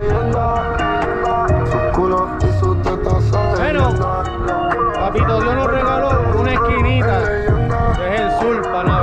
Bueno, papito Dios nos regaló una esquinita, que es el sur para